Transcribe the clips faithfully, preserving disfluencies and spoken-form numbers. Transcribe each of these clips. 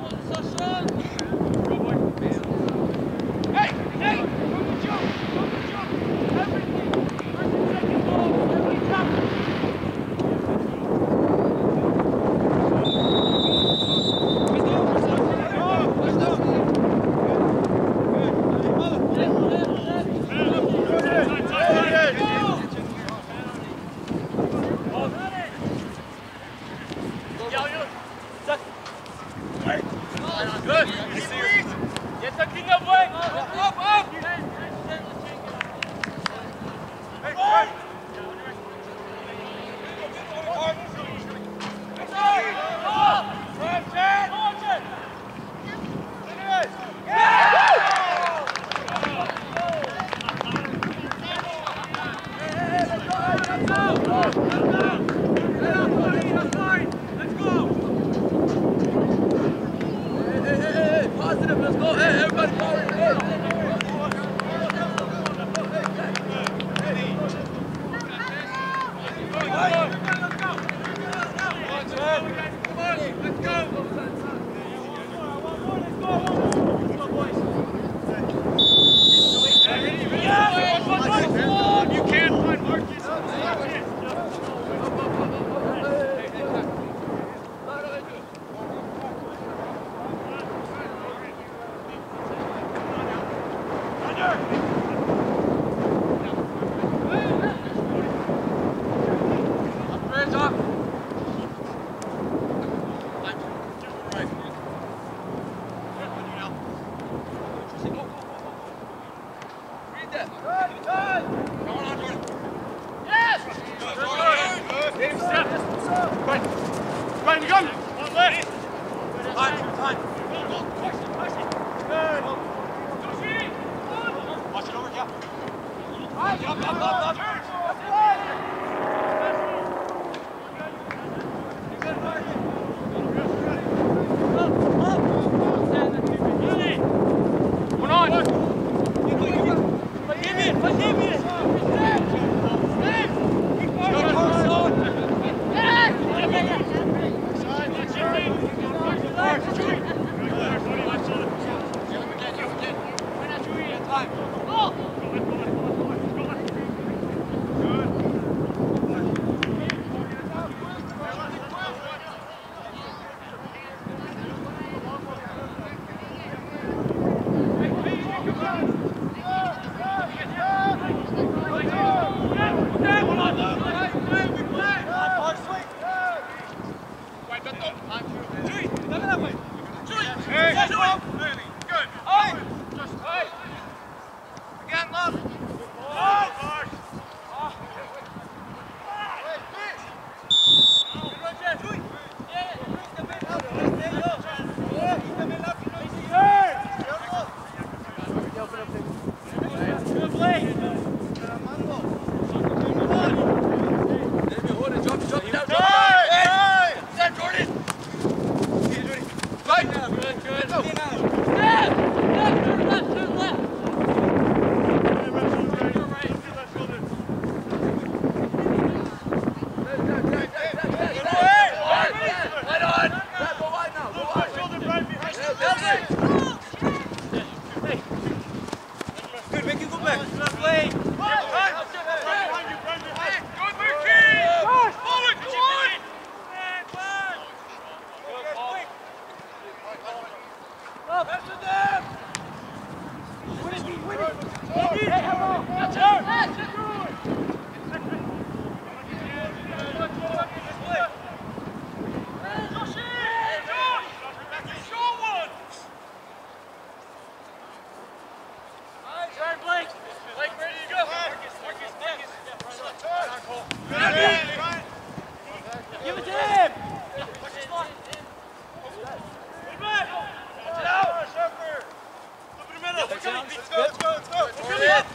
Let's go, let's go, let's go.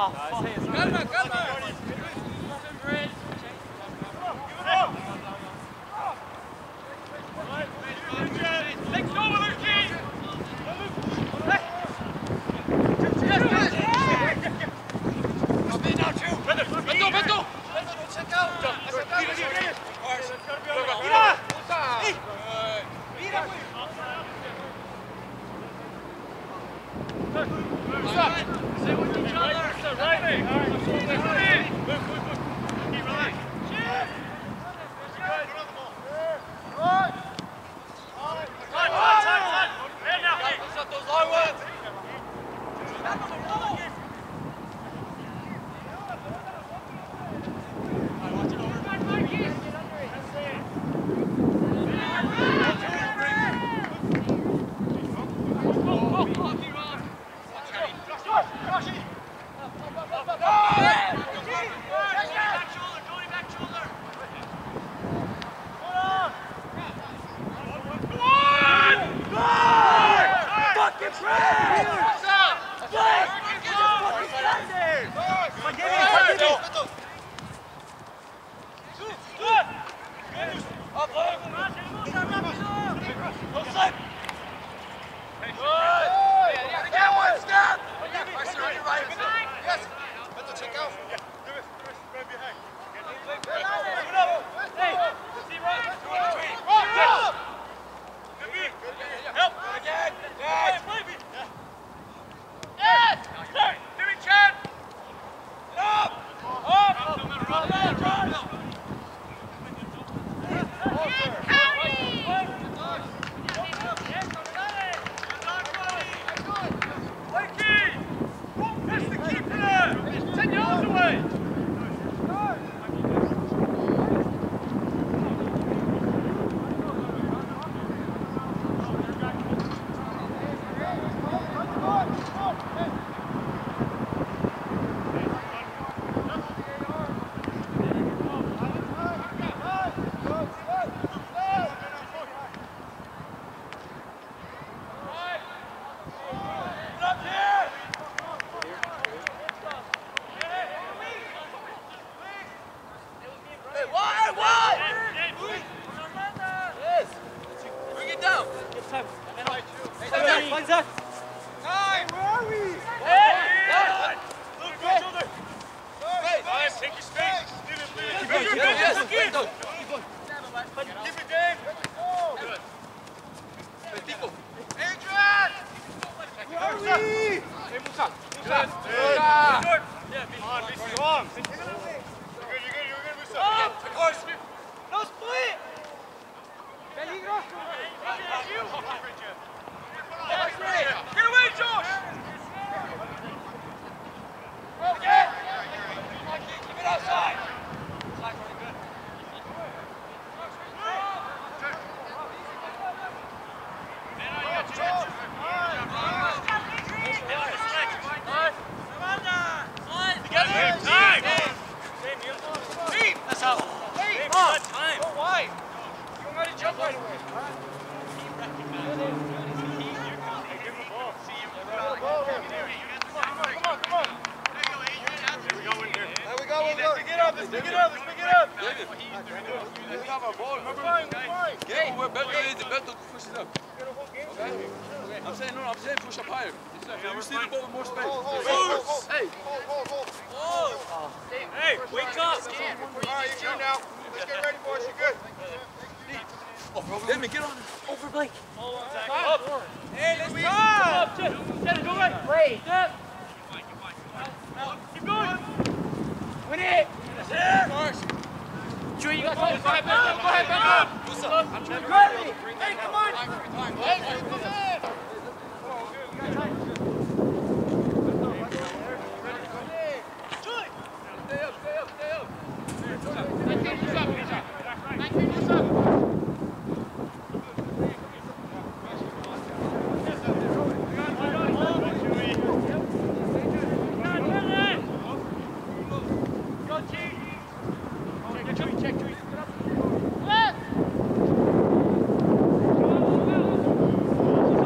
Calma, calma. Yes!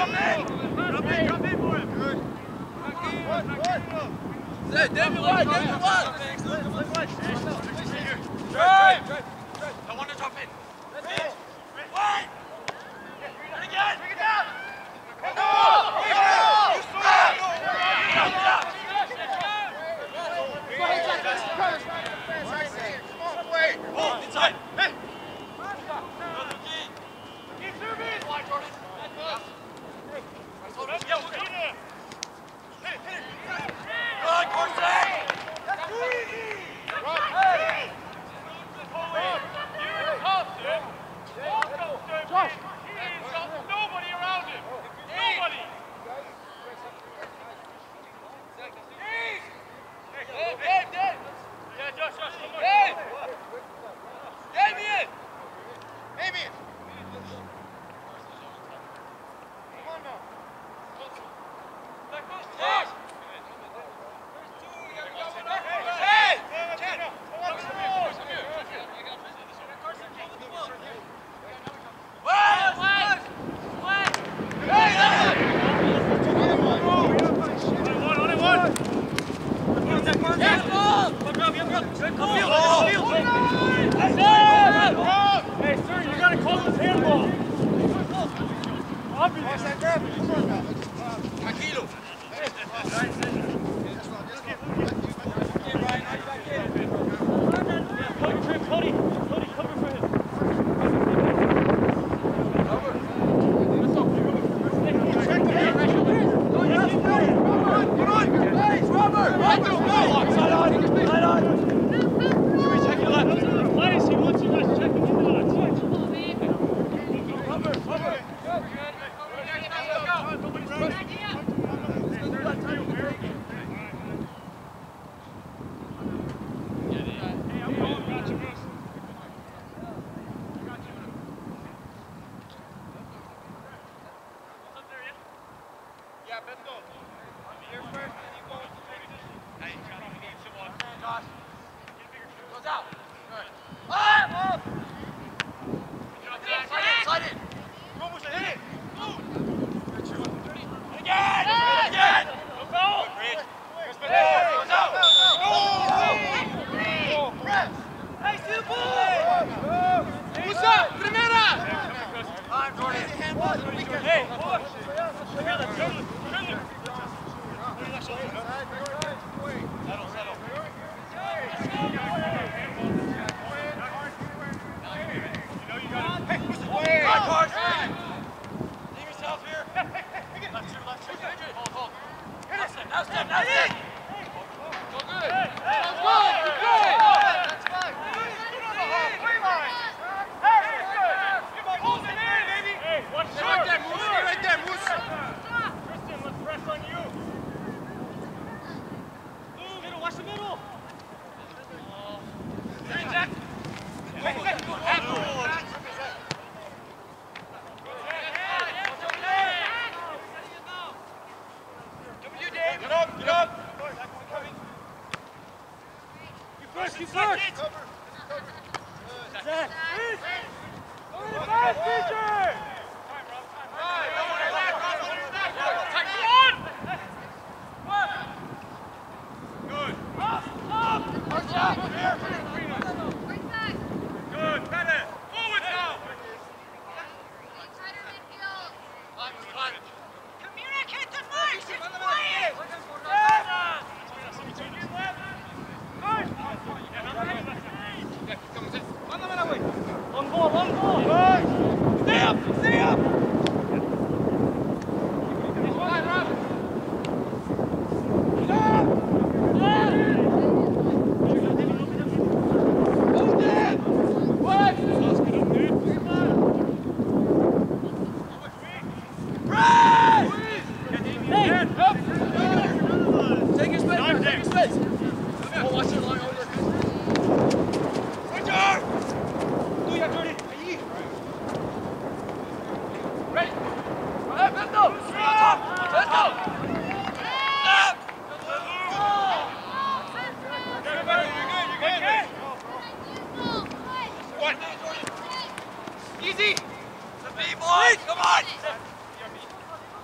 Easy! The B boys, come on!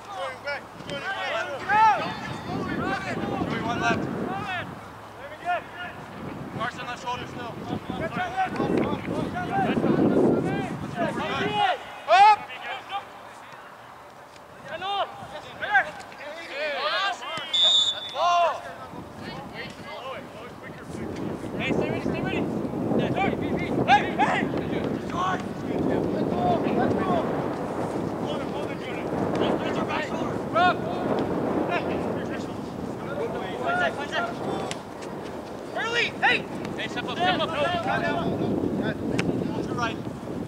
left. Carson, left shoulder still. Up! Hey, stay ready, stay ready. Hey, hey! Start! Let's go, let's go! Hold it, hold it, Jordan. That's our back shoulder. Rob! Hey! Punch it, punch it. Early! Hey! Hey, step up, step up. No, no, no. To the right.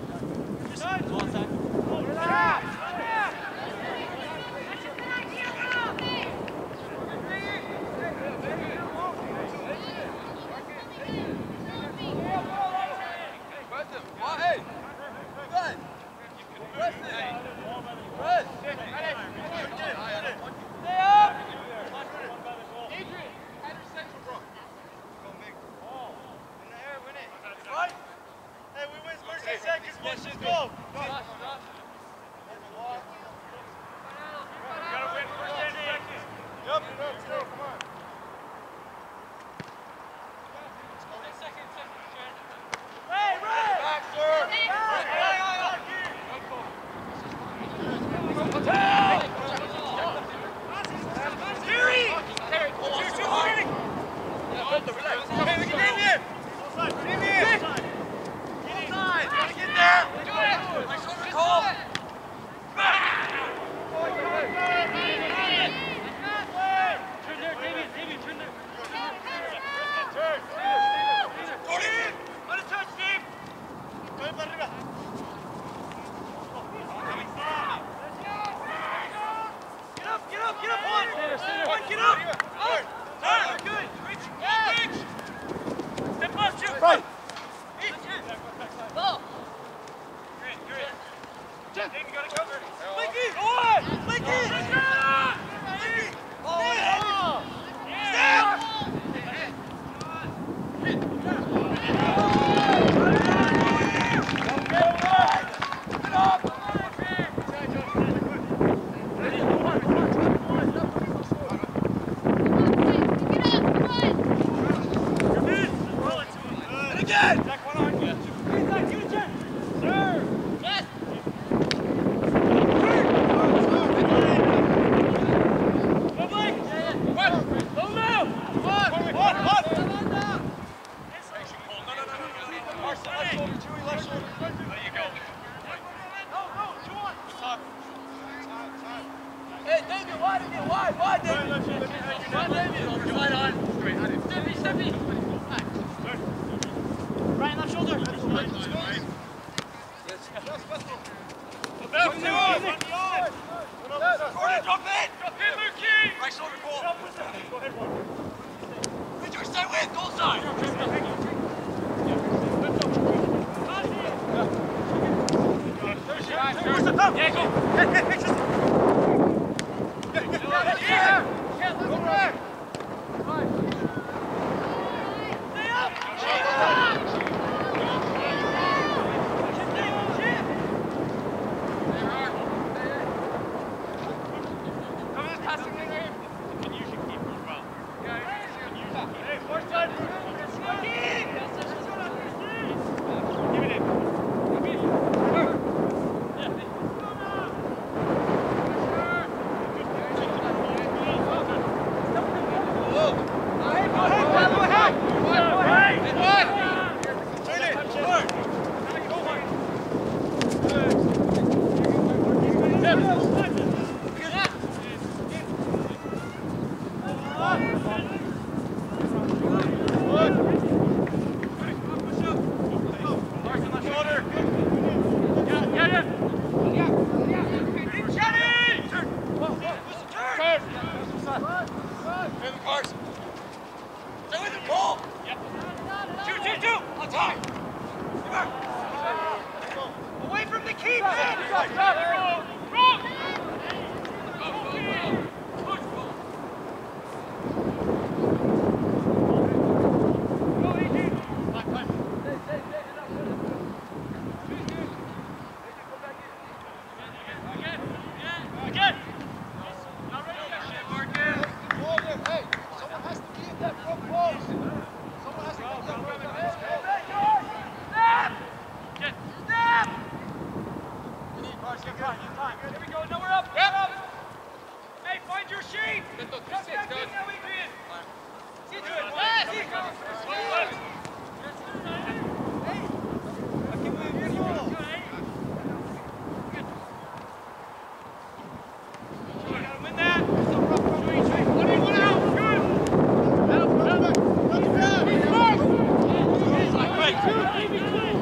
Just go on side. Yeah! Hey, someone has to Here we go. No, we're up. Yep. Up. Hey, find your sheet. Come back in now, Adrian. See to it. Yes. See. Hey. I can't believe you're full. You gotta win that. One in, one out. Good. Help, help. Let's go. He's first. Right. Two, baby, two.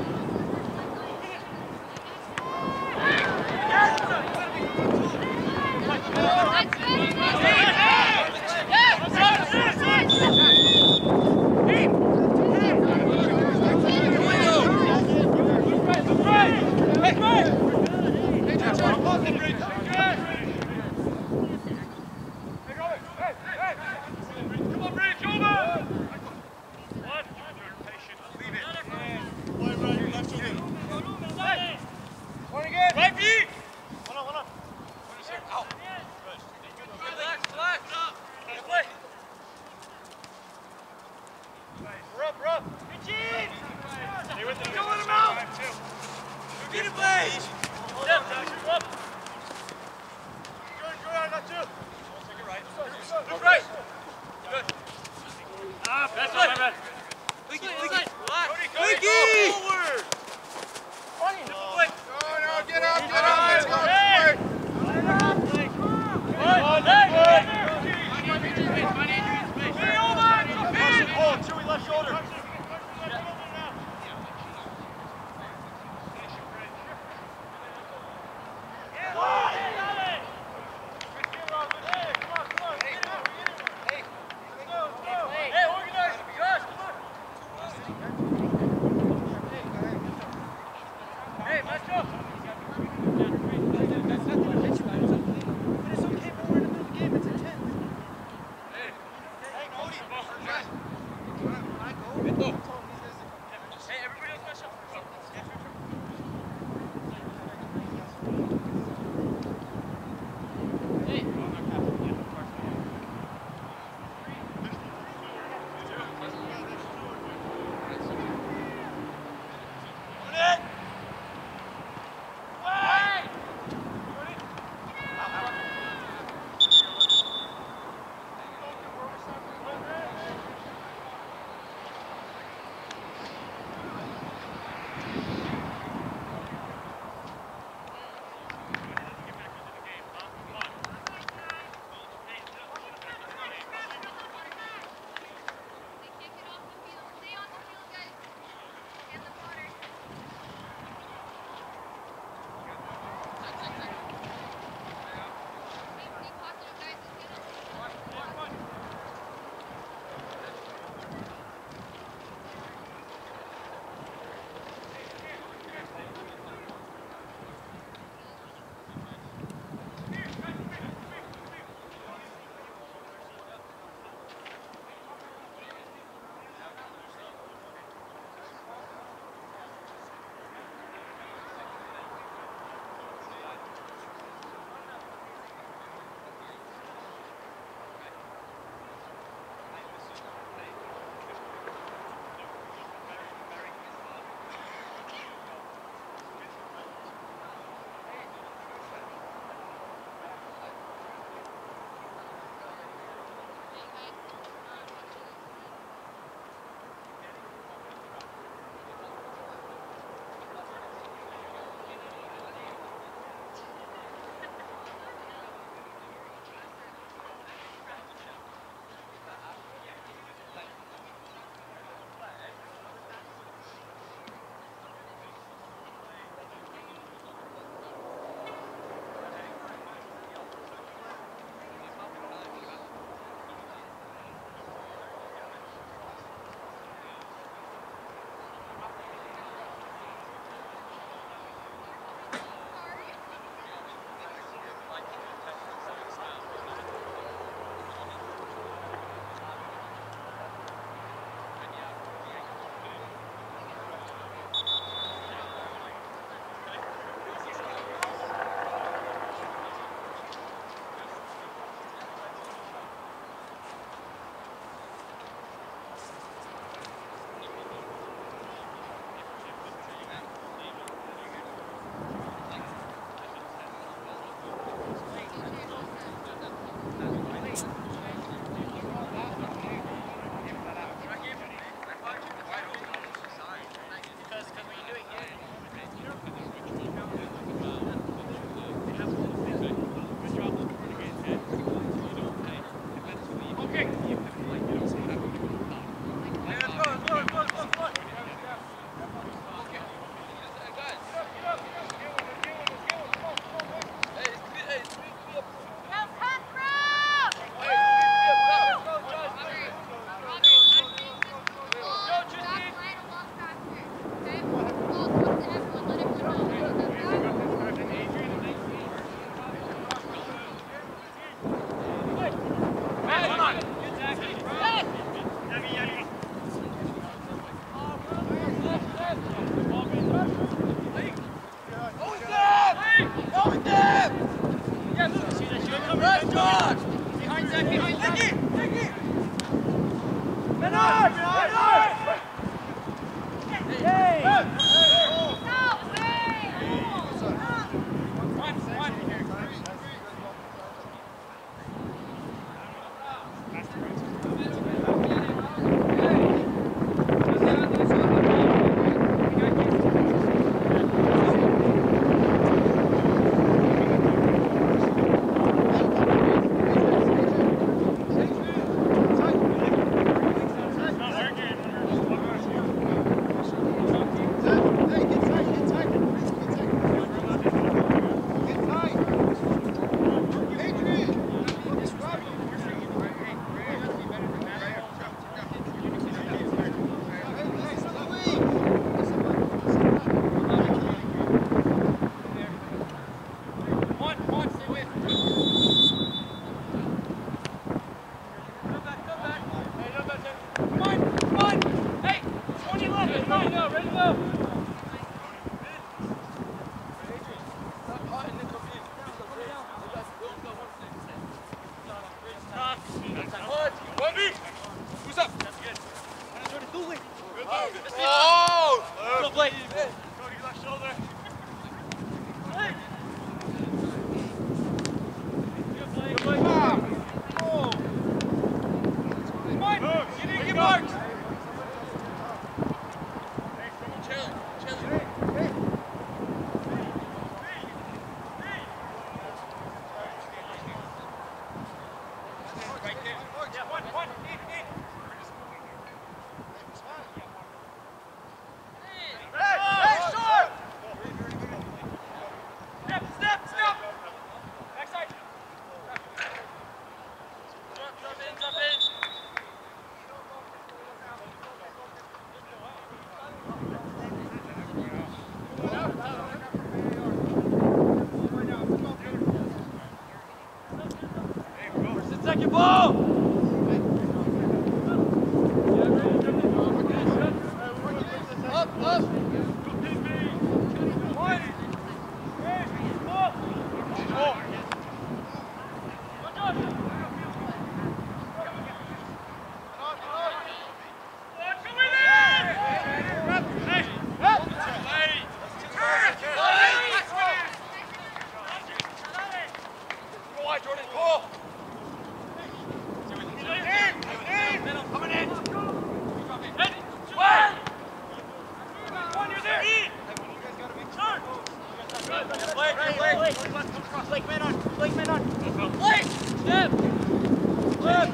Blake, Blake. Blake, man on. Blake, man on. Blake! Step! Flip!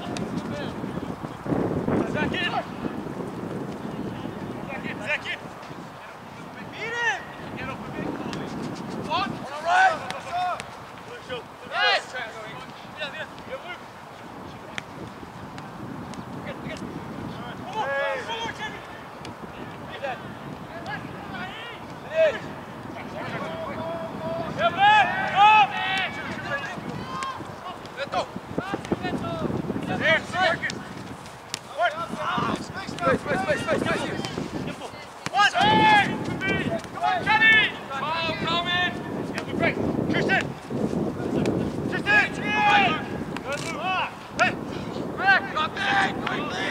Zach in! Zach in, Zach in! Beat him! Get up a bit, Coley. One, on the right! Yes! Mira, mira. Good move. Good, good. Come on, forward, Kenny! Beat that. Finish! Yeah, man! Go! Beto! There, Marcus! Space, space, space, space, space! One! Hey! Come on, Kenny! Ball coming! Yeah, we're great. Tristan! Tristan! Hey! Good move! Hey! Back! Drop back! Quickly!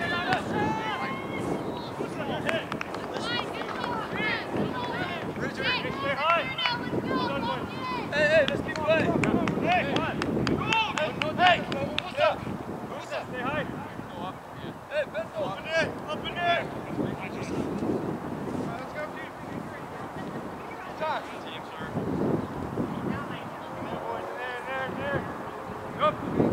Stay high! Hey, hey, let's keep playing! Hey! Hey! What's up? What's up? Stay high! Hey, Beto! Up in there! Up in there! Let's go, team! Josh! Team, sir. Come on, boys. There, there, there! Go!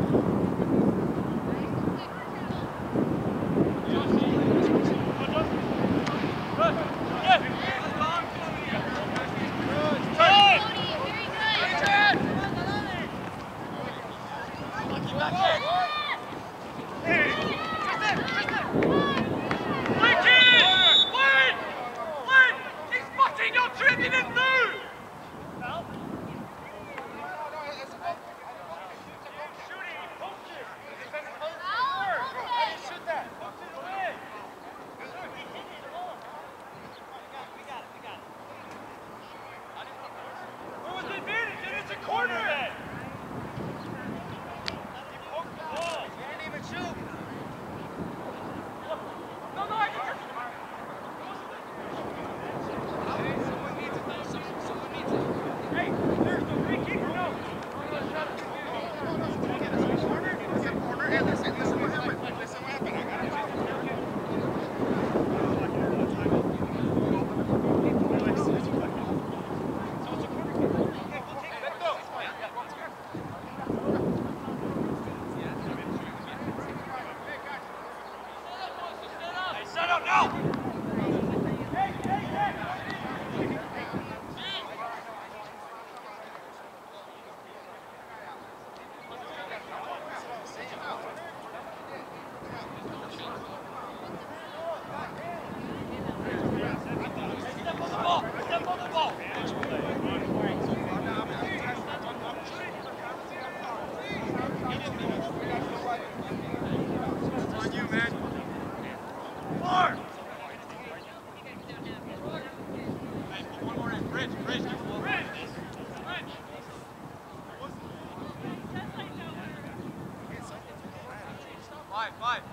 Five, five.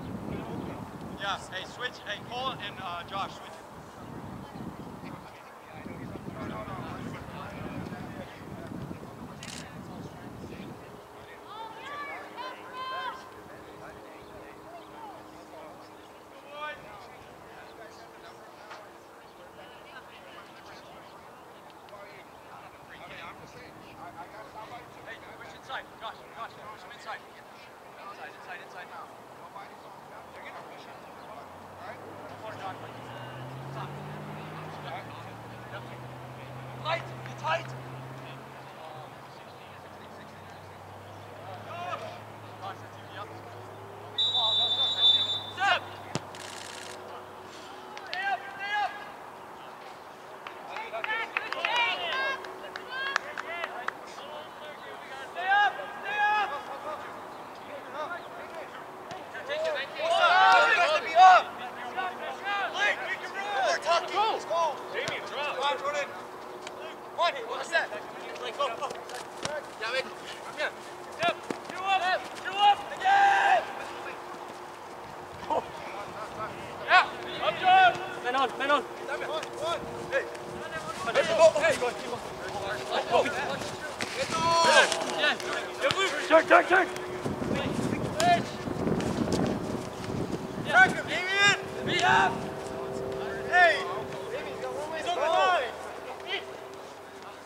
Yeah, hey, switch. Hey, Cole and uh, Josh, switch. Turn, turn, turn! Track him, Damien! Beat up! Hey! He's on the line!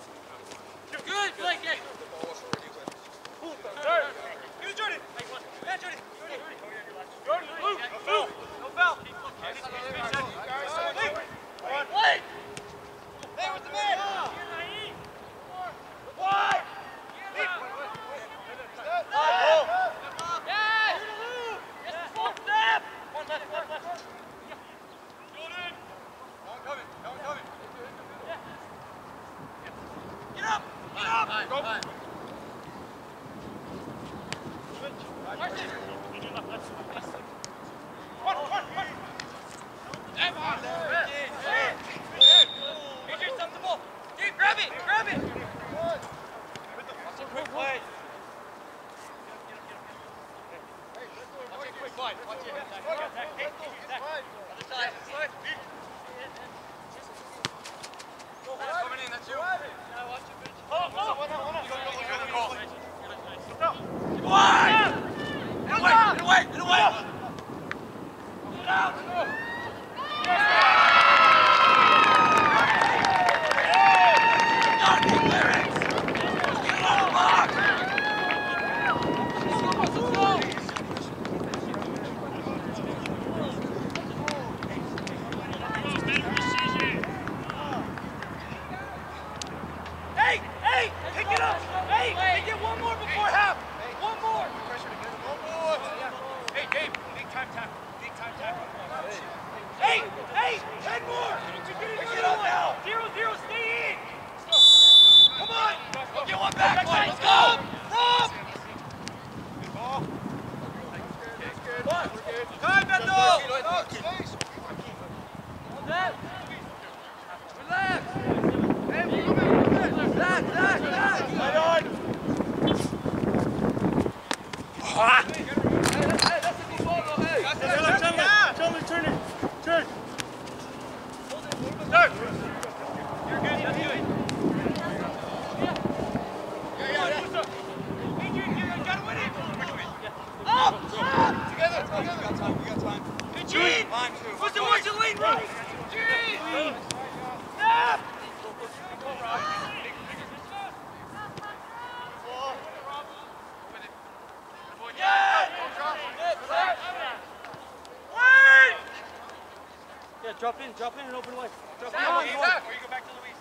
Drop in, drop in and open away. Drop in, Sam, open away. Or you go back to Luis.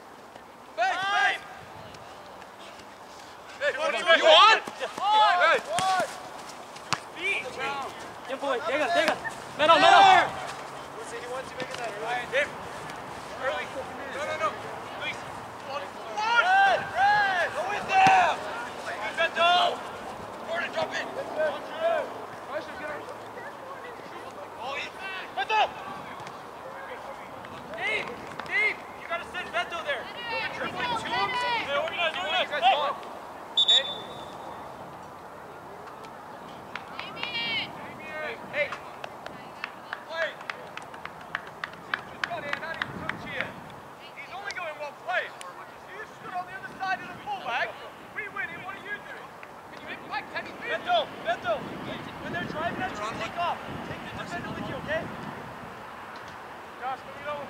Bang, bang! Hey, what are you on? Hey! Speed! Yeah, boy, take it, take it. Metal, metal! He wants you making that early. Early. No, no, no. Luis. Red! Red! Go with them! Good, Beto! Gordon, drop in. Oh, in. Beto! Deep! Deep! You gotta send Beto there. You're dribbling to him. Hey, organize, organize. Hey! Hey! Hey! Play! He's got in, not even touch here. He's only going one play. You stood on the other side of the fullback. We win it, what do you do? Can you make back heavy? Beto! Beto! When they're driving at you, take off. Take the defender with you, okay? Josh, let me know.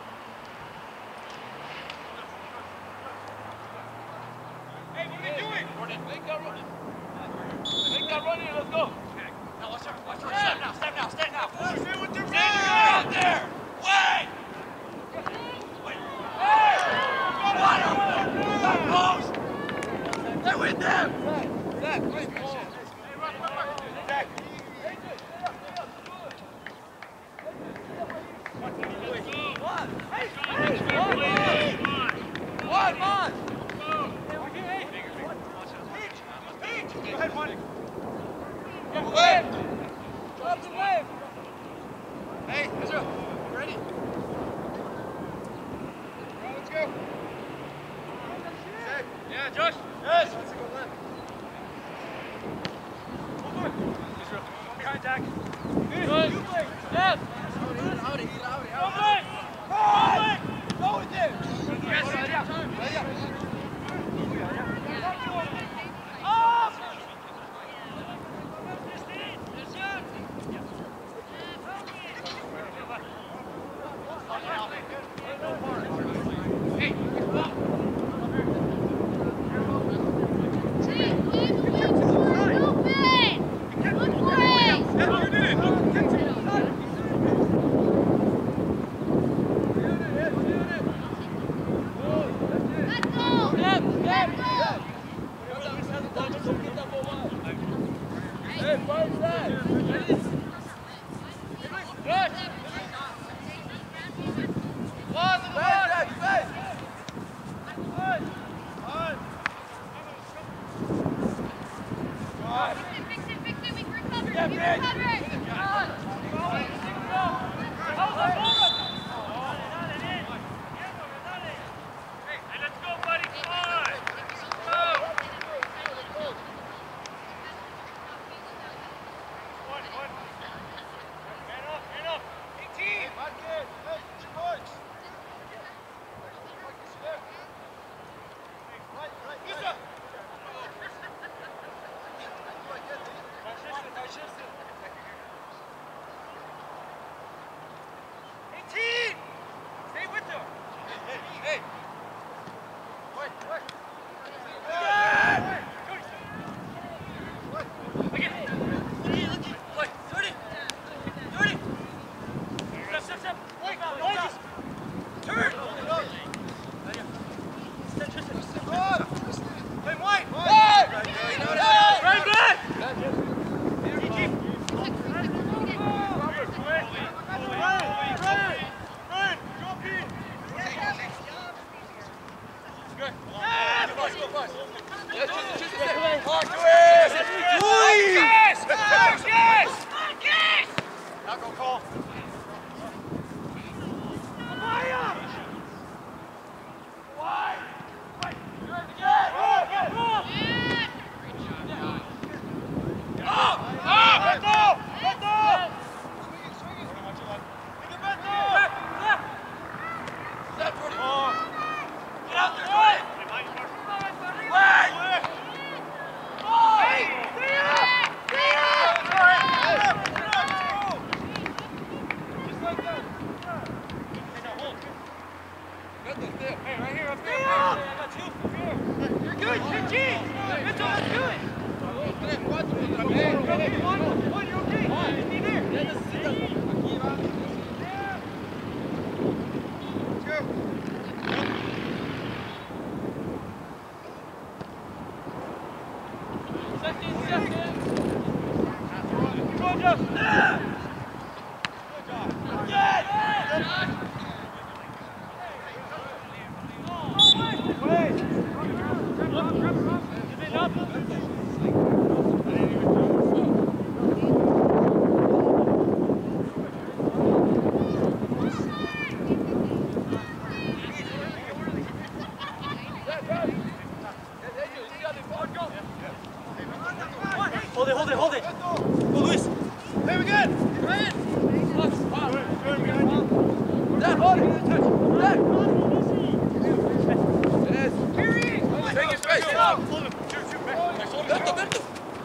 Hey, what are they doing? Gordon, make that run. Make that run in, let's go. Okay. Now watch out, watch out. Step now, step now, step now. Stay with your man. Out there. Wait. Wait. Hey! That post. They're with them. Zach, wait. Hey, run, run, run. Zach. One. Hey, hey, one. One, one. Go ahead, one. Get the wave. Drop the wave. Hey, Ezra, you ready? All right, let's go. Zach. Yeah, Josh. Yes. Let's go left. Hold on. Ezra, go behind Zach. Good. You play. Yes. Out it, out it, out it. Go play. Go with it. Yes, ready up. Ready up. Off. Hey, Hold it, hold it, hold it. Go, Luis. Hey, we good. Right in. Dad, hold it. Dad. Yes. Take your space. Berto, Berto.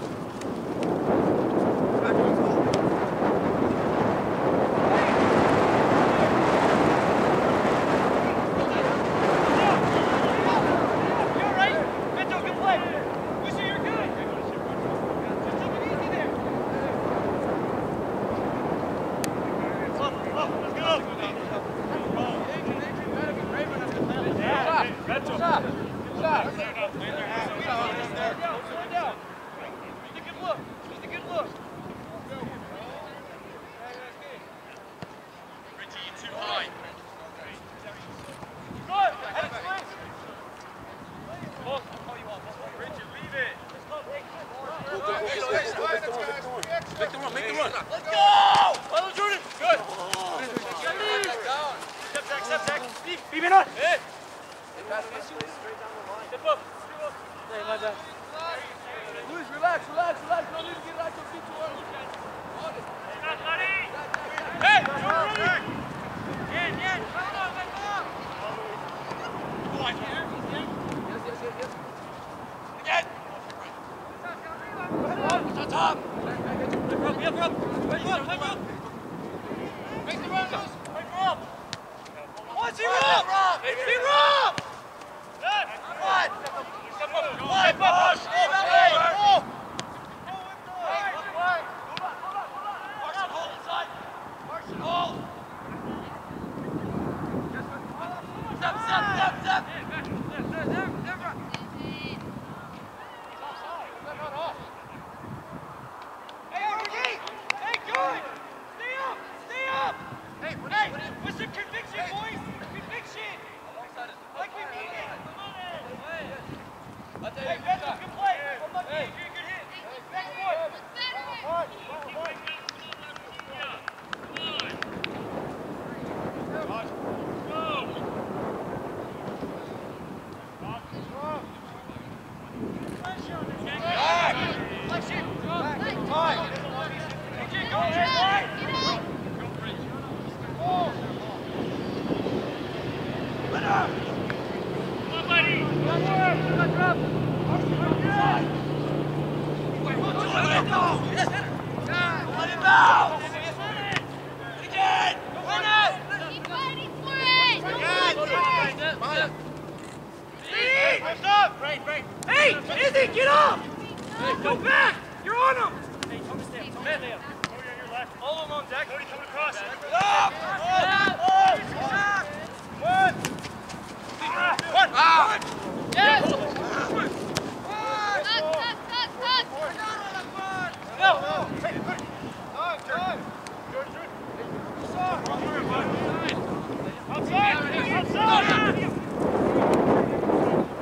Luis, relax, relax, relax. No need to get out your feet too early. Hey! Yes, yes, yes, yes. Again! On top! Get up, get up! Make the run, Luis! Wait for Rob! What's he Rob? Rob! He Rob! What? Step up! Step up! Step up! Marshall, hold inside! Marshall, hold! Step, step, step, step! Hey, Ricky! Hey, good! Stay up! Stay up! Hey, hey, what's the conviction, boys? Conviction! Like we need it! Hey, Bethel, good play! One lucky, hey. You're a good hit! Next one! One, one, one. Hey, Izzy, get up! Hey, go back! You're on him! Hey, Thomas, stay up. Thomas, stay up. Cody, on your left. All of them on Zach. Cody, coming across. Up! Up! Up! One! One! One! Yes! One! Cut, cut, cut, cut! Go! Hey, hey! Time, time! Outside! Outside! Outside!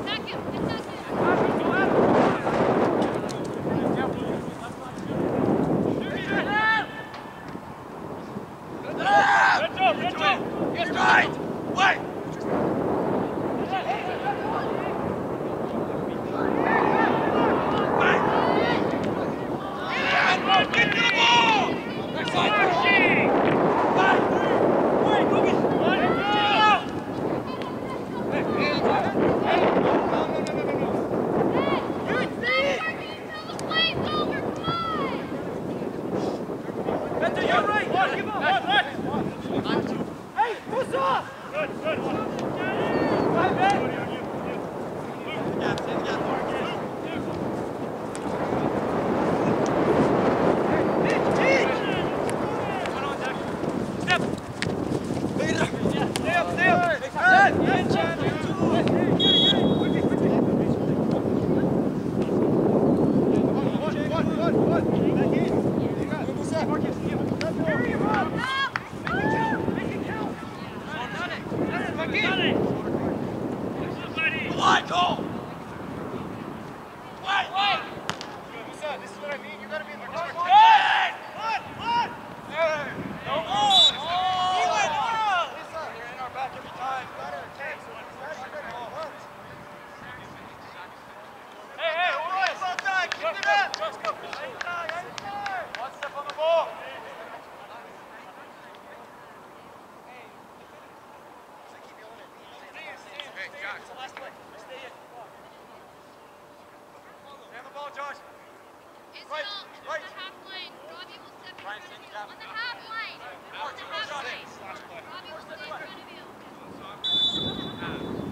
On the half line. On the half line. Bobby will stay in front of you.